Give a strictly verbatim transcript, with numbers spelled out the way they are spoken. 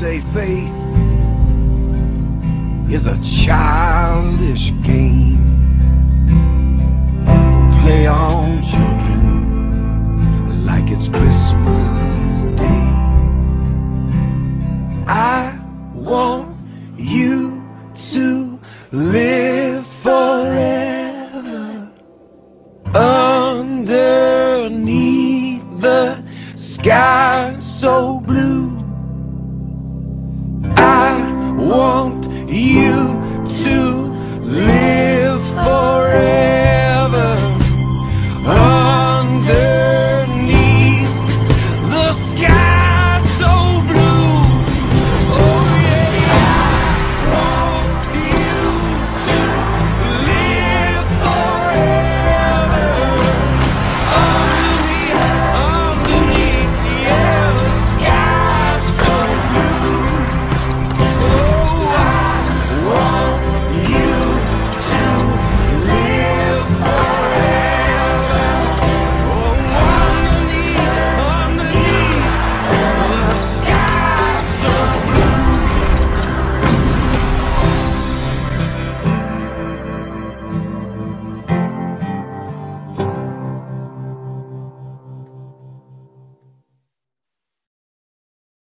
say faith is a childish game. Play on, children, like it's Christmas Day. I want you to live forever underneath the sky so